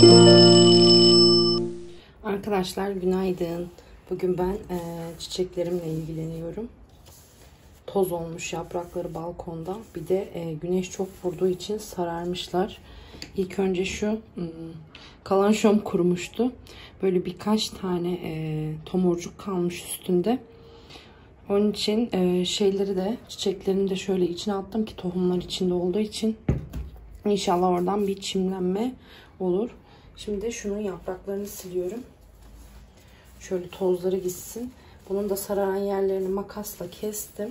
Arkadaşlar günaydın. Bugün ben çiçeklerimle ilgileniyorum. Toz olmuş yaprakları balkonda. Bir de güneş çok vurduğu için sararmışlar. İlk önce şu kalanşom kurumuştu. Böyle birkaç tane tomurcuk kalmış üstünde. Onun için şeyleri de, çiçeklerini de şöyle içine attım ki tohumlar içinde olduğu için inşallah oradan bir çimlenme olur. Şimdi şunun yapraklarını siliyorum. Şöyle tozları gitsin. Bunun da sararan yerlerini makasla kestim.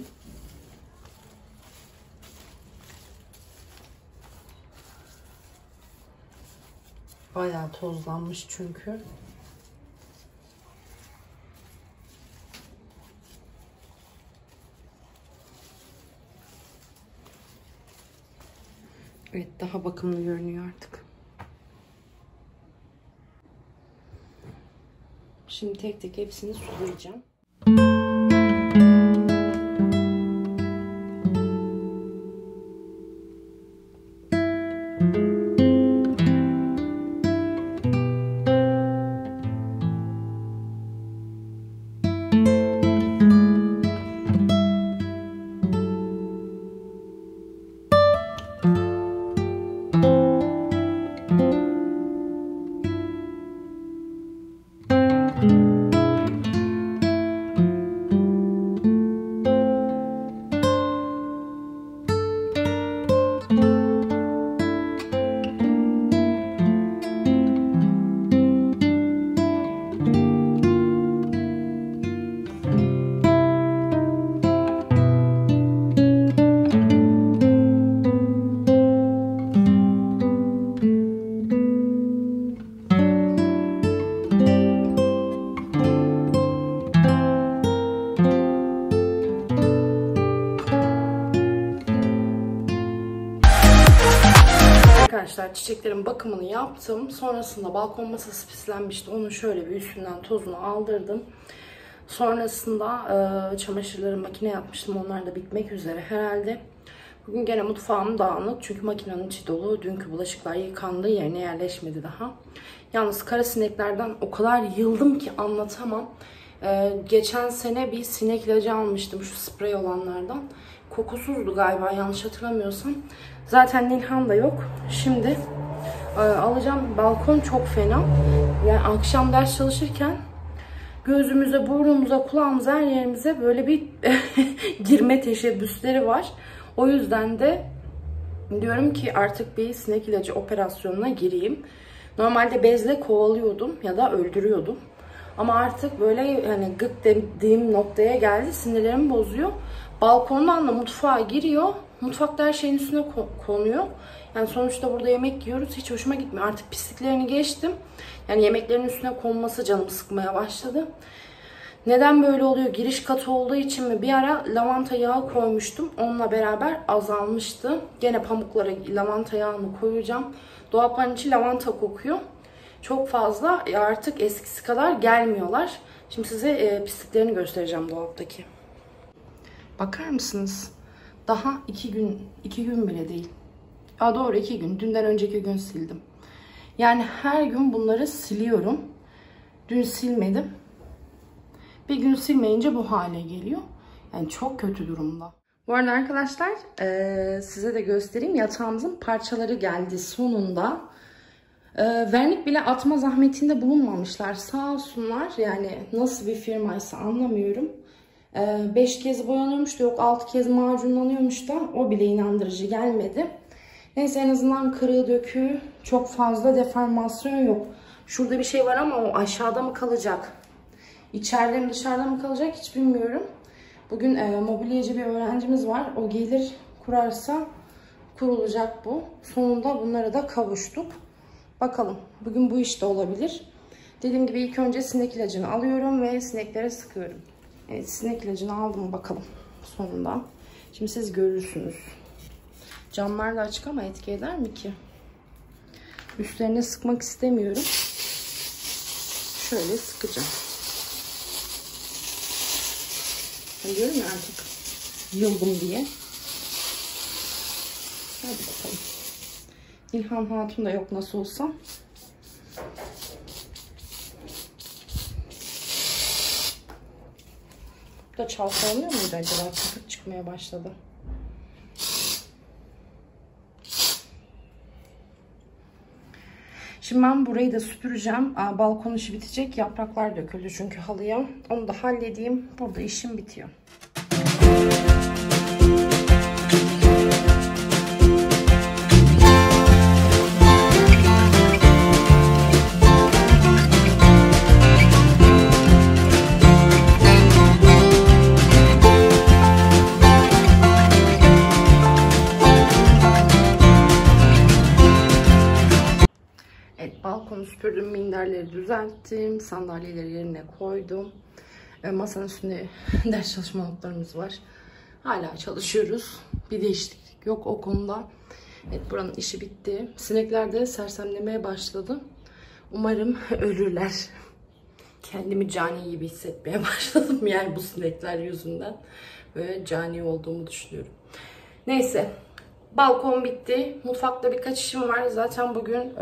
Bayağı tozlanmış çünkü. Evet, daha bakımlı görünüyor artık. Şimdi tek tek hepsini sulayacağım. Arkadaşlar çiçeklerin bakımını yaptım. Sonrasında balkon masası pislenmişti. Onu şöyle bir üstünden tozunu aldırdım. Sonrasında çamaşırları makineye atmıştım. Onlar da bitmek üzere herhalde. Bugün gene mutfağım dağınık. Çünkü makinenin içi dolu. Dünkü bulaşıklar yıkandı. Yerine yerleşmedi daha. Yalnız kara sineklerden o kadar yıldım ki anlatamam. Geçen sene bir sinek ilacı almıştım. Şu sprey olanlardan. Kokusuzdu galiba, yanlış hatırlamıyorsam. Zaten Nilhan da yok. Şimdi alacağım. Balkon çok fena. Yani akşam ders çalışırken gözümüze, burnumuza, kulağımıza, her yerimize böyle bir girme teşebbüsleri var. O yüzden de diyorum ki artık bir sinek ilacı operasyonuna gireyim. Normalde bezle kovalıyordum ya da öldürüyordum. Ama artık böyle hani gık dediğim noktaya geldi. Sinirlerimi bozuyor. Balkondan da mutfağa giriyor. Mutfakta her şeyin üstüne konuyor. Yani sonuçta burada yemek yiyoruz. Hiç hoşuma gitmiyor. Artık pisliklerini geçtim. Yani yemeklerin üstüne konması canımı sıkmaya başladı. Neden böyle oluyor? Giriş katı olduğu için mi? Bir ara lavanta yağı koymuştum. Onunla beraber azalmıştı. Gene pamuklara lavanta yağını koyacağım. Dolapların içi lavanta kokuyor. Çok fazla artık eskisi kadar gelmiyorlar. Şimdi size pisliklerini göstereceğim dolaptaki. Bakar mısınız? Daha 2 gün bile değil. Ya doğru 2 gün. Dünden önceki gün sildim. Yani her gün bunları siliyorum. Dün silmedim. Bir gün silmeyince bu hale geliyor. Yani çok kötü durumda. Bu arada arkadaşlar size de göstereyim. Yatağımızın parçaları geldi sonunda. Vernik bile atma zahmetinde bulunmamışlar. Sağ olsunlar. Yani nasıl bir firmaysa anlamıyorum. 5 kez boyanıyormuş da yok 6 kez macunlanıyormuş da o bile inandırıcı gelmedi. Neyse en azından kırığı döküğü çok fazla deformasyon yok. Şurada bir şey var ama o aşağıda mı kalacak? İçeride mi dışarıda mı kalacak hiç bilmiyorum. Bugün mobilyacı bir öğrencimiz var. O gelir kurarsa kurulacak bu. Sonunda bunlara da kavuştuk. Bakalım bugün bu iş de olabilir. Dediğim gibi ilk önce sinek ilacını alıyorum ve sineklere sıkıyorum. Evet, sinek ilacını aldım bakalım sonunda. Şimdi siz görürsünüz. Camlar da açık ama etki eder mi ki? Üstlerine sıkmak istemiyorum. Şöyle sıkacağım. Diyorum ya artık yıldım diye. Hadi bakalım. İlhan Hatun da yok nasıl olsa. Bu da çalkalanıyor muydu acaba? Köpük çıkmaya başladı. Şimdi ben burayı da süpüreceğim. Balkon işi bitecek. Yapraklar döküldü çünkü halıya. Onu da halledeyim. Burada işim bitiyor. Balkonu süpürdüm, minderleri düzelttim, sandalyeleri yerine koydum. Masanın üstünde ders çalışma notlarımız var. Hala çalışıyoruz. Bir değişiklik yok o konuda. Evet, buranın işi bitti. Sinekler de sersemlemeye başladı. Umarım ölürler. Kendimi cani gibi hissetmeye başladım yani bu sinekler yüzünden. Böyle cani olduğumu düşünüyorum. Neyse. Balkon bitti. Mutfakta birkaç işim var. Zaten bugün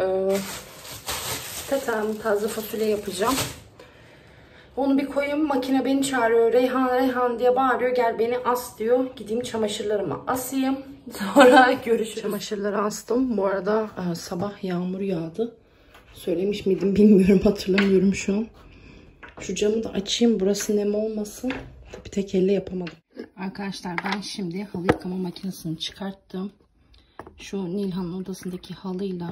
taze fasulye yapacağım. Onu bir koyayım. Makine beni çağırıyor. Reyhan Reyhan diye bağırıyor. Gel beni as diyor. Gideyim çamaşırlarımı asayım. Sonra görüşürüz. Çamaşırları astım. Bu arada sabah yağmur yağdı. Söylemiş miydim bilmiyorum. Hatırlamıyorum şu an. Şu camı da açayım. Burası nem olmasın. Tabii tek elle yapamadım. Arkadaşlar ben şimdi halı yıkama makinesini çıkarttım. Şu Nilhan'ın odasındaki halıyla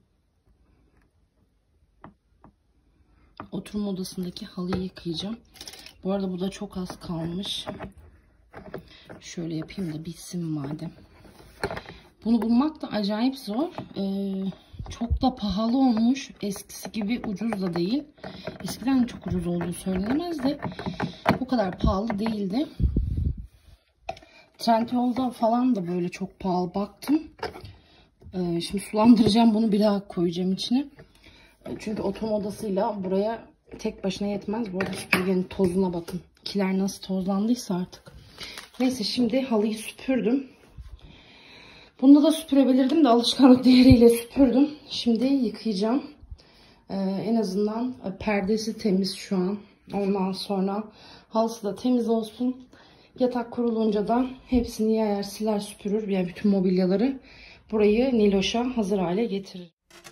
oturma odasındaki halıyı yıkayacağım. Bu arada bu da çok az kalmış. Şöyle yapayım da bitsin madem. Bunu bulmak da acayip zor. Çok da pahalı olmuş. Eskisi gibi ucuz da değil. Eskiden çok ucuz olduğu söylenemez de bu kadar pahalı değildi. Trendyol'da falan da böyle çok pahalı baktım. Şimdi sulandıracağım, bunu bir daha koyacağım içine. Çünkü oturma odasıyla buraya tek başına yetmez. Bu arada süpürgenin tozuna bakın. Kiler nasıl tozlandıysa artık. Neyse şimdi halıyı süpürdüm. Bunda da süpürebilirdim de alışkanlık değeriyle süpürdüm. Şimdi yıkayacağım. En azından perdesi temiz şu an. Ondan sonra halısı da temiz olsun. Yatak kurulunca da hepsini yayar, siler, süpürür. Yani bütün mobilyaları burayı Niloş'a hazır hale getirir.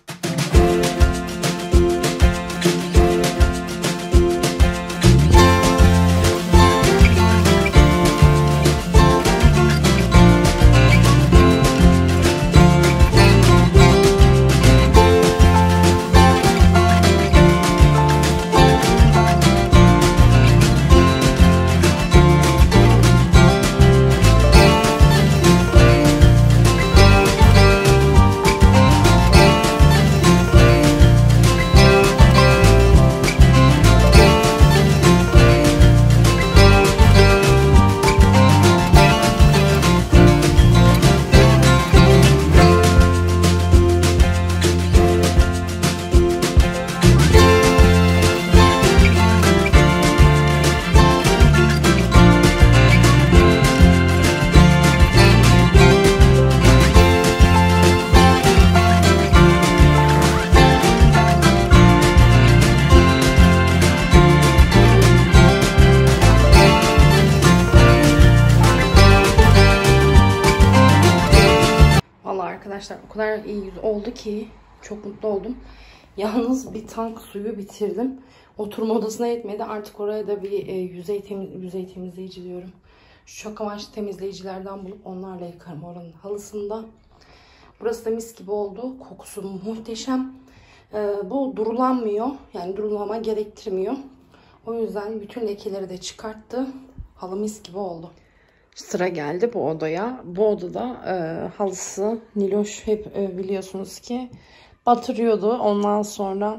Arkadaşlar o kadar iyi oldu ki çok mutlu oldum. Yalnız bir tank suyu bitirdim. Oturma odasına yetmedi. Artık oraya da bir yüzey temizleyici diyorum. Şu çok amaçlı temizleyicilerden bulup onlarla yıkarım oranın halısında. Burası da mis gibi oldu. Kokusu muhteşem. Bu durulanmıyor. Yani durulama gerektirmiyor. O yüzden bütün lekeleri de çıkarttı. Halı mis gibi oldu. Sıra geldi bu odaya. Bu odada halısı Niloş hep biliyorsunuz ki batırıyordu. Ondan sonra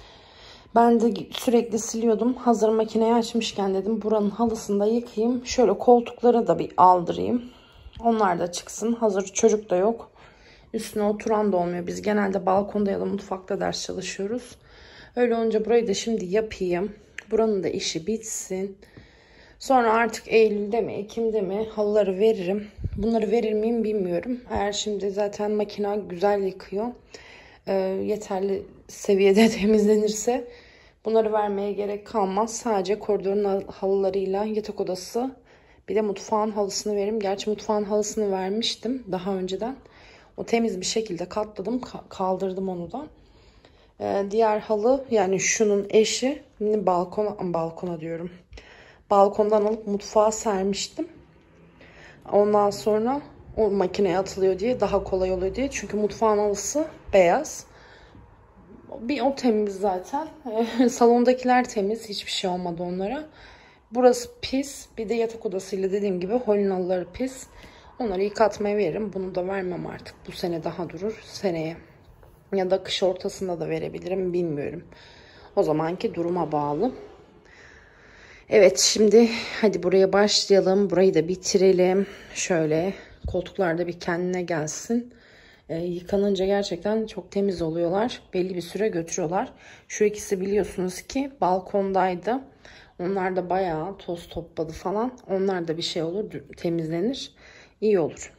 ben de sürekli siliyordum. Hazır makineyi açmışken dedim buranın halısını da yıkayayım. Şöyle koltuklara da bir aldırayım. Onlar da çıksın. Hazır çocuk da yok. Üstüne oturan da olmuyor. Biz genelde balkonda ya da mutfakta ders çalışıyoruz. Öyle olunca burayı da şimdi yapayım. Buranın da işi bitsin. Sonra artık Eylül'de mi, Ekim'de mi halıları veririm. Bunları verir miyim bilmiyorum. Eğer şimdi zaten makine güzel yıkıyor. Yeterli seviyede temizlenirse Bunları vermeye gerek kalmaz. Sadece koridorun halılarıyla yatak odası, bir de mutfağın halısını veririm. Gerçi mutfağın halısını vermiştim daha önceden. O temiz bir şekilde katladım, kaldırdım onu da. Diğer halı, yani şunun eşi, balkona diyorum. Balkondan alıp mutfağa sermiştim. Ondan sonra o makineye atılıyor diye, daha kolay oluyor diye. Çünkü mutfağın halısı beyaz. Bir o temiz zaten. Salondakiler temiz. Hiçbir şey olmadı onlara. Burası pis. Bir de yatak odasıyla dediğim gibi holün halıları pis. Onları yıkatmaya veririm. Bunu da vermem artık. Bu sene daha durur. Seneye. Ya da kış ortasında da verebilirim. Bilmiyorum. O zamanki duruma bağlı. Evet, şimdi hadi buraya başlayalım. Burayı da bitirelim. Şöyle koltuklar da bir kendine gelsin. Yıkanınca gerçekten çok temiz oluyorlar. Belli bir süre götürüyorlar. Şu ikisi biliyorsunuz ki balkondaydı. Onlar da bayağı toz topladı falan. Onlar da bir şey olur, temizlenir. İyi olur.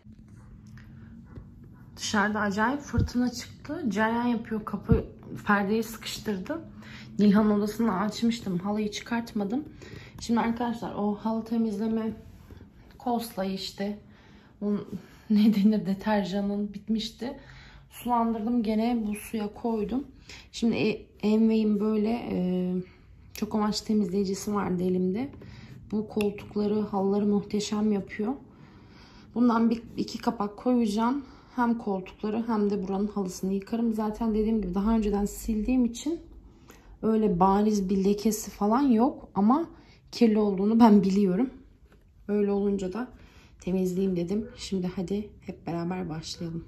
Dışarıda acayip fırtına çıktı. Cereyan yapıyor. Kapı, perdeyi sıkıştırdı. Nilhan'ın odasını açmıştım. Halıyı çıkartmadım. Şimdi arkadaşlar o halı temizleme koslayı işte, ne denir, deterjanın bitmişti. Sulandırdım, gene bu suya koydum. Şimdi Envey'in böyle çok amaçlı temizleyicisi vardı elimde. Bu koltukları, halıları muhteşem yapıyor. Bundan iki kapak koyacağım. Hem koltukları hem de buranın halısını yıkarım. Zaten dediğim gibi daha önceden sildiğim için öyle bariz bir lekesi falan yok. Ama kirli olduğunu ben biliyorum. Öyle olunca da temizleyeyim dedim. Şimdi hadi hep beraber başlayalım.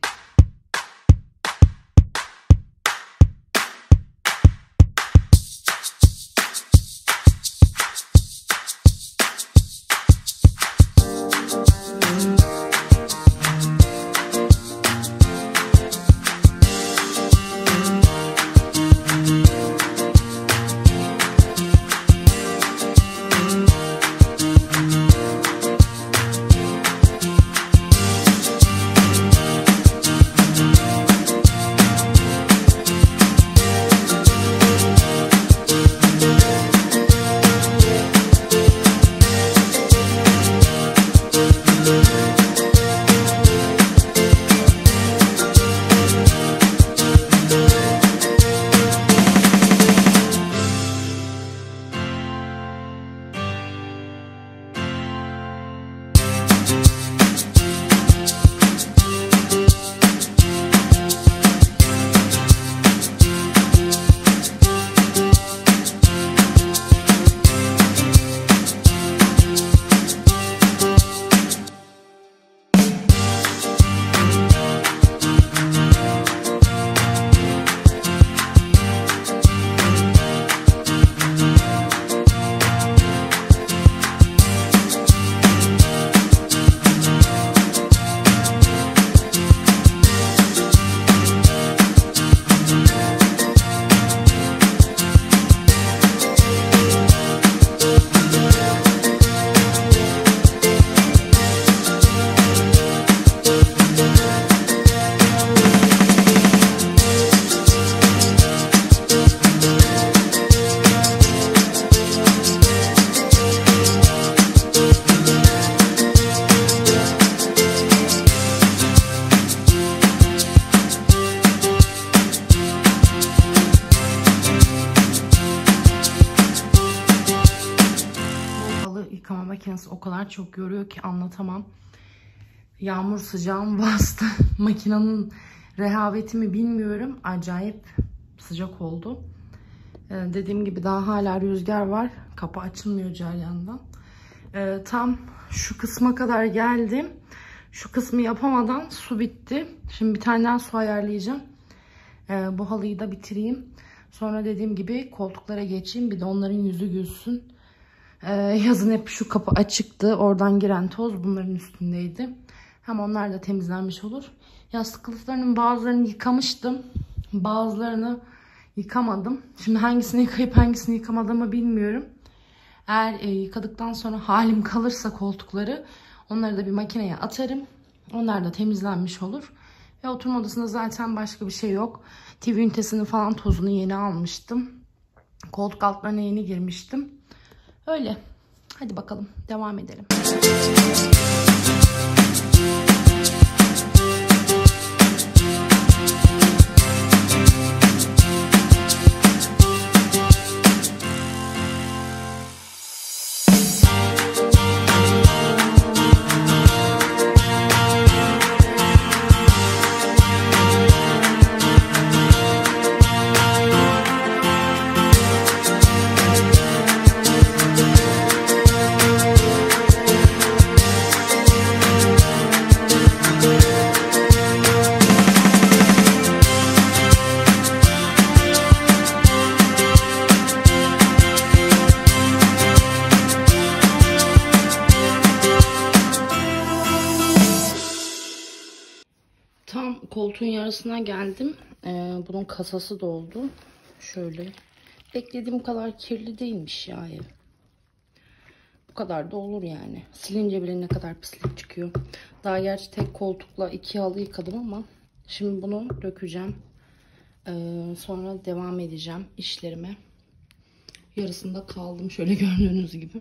Makinesi o kadar çok yoruyor ki anlatamam. Yağmur sıcağım bastı. Makinenin rehaveti mi bilmiyorum. Acayip sıcak oldu. Dediğim gibi daha hala rüzgar var. Kapı açılmıyor ceryandan. Tam şu kısma kadar geldim. Şu kısmı yapamadan su bitti. Şimdi bir tane daha su ayarlayacağım. Bu halıyı da bitireyim. Sonra dediğim gibi koltuklara geçeyim. Bir de onların yüzü gülsün. Yazın hep şu kapı açıktı. Oradan giren toz bunların üstündeydi. Hem onlar da temizlenmiş olur. Yastık kılıflarının bazılarını yıkamıştım. Bazılarını yıkamadım. Şimdi hangisini yıkayıp hangisini yıkamadığımı bilmiyorum. Eğer yıkadıktan sonra halim kalırsa koltukları, onları da bir makineye atarım. Onlar da temizlenmiş olur. Ve oturma odasında zaten başka bir şey yok. TV ünitesini falan tozunu yeni almıştım. Koltuk altlarına yeni girmiştim. Öyle. Hadi bakalım devam edelim. Tam koltuğun yarısına geldim. Bunun kasası doldu. Şöyle. Beklediğim kadar kirli değilmiş ya ev. Bu kadar da olur yani. Silince bile ne kadar pislik çıkıyor. Daha gerçi tek koltukla 2 halı yıkadım ama şimdi bunu dökeceğim. Sonra devam edeceğim işlerime. Yarısında kaldım şöyle gördüğünüz gibi.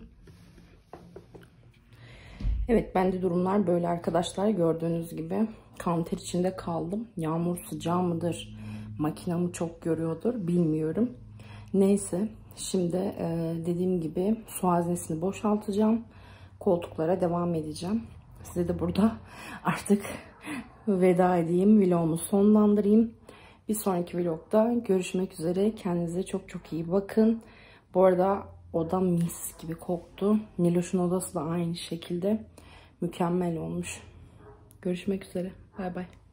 Evet, bende durumlar böyle arkadaşlar, gördüğünüz gibi. Kanter içinde kaldım. Yağmur sıcağı mıdır? Makinamı çok görüyordur. Bilmiyorum. Neyse. Şimdi dediğim gibi su haznesini boşaltacağım. Koltuklara devam edeceğim. Size de burada artık veda edeyim. Vlogumu sonlandırayım. Bir sonraki vlogda görüşmek üzere. Kendinize çok çok iyi bakın. Bu arada odam mis gibi koktu. Niloş'un odası da aynı şekilde. Mükemmel olmuş. Görüşmek üzere. Bay bay.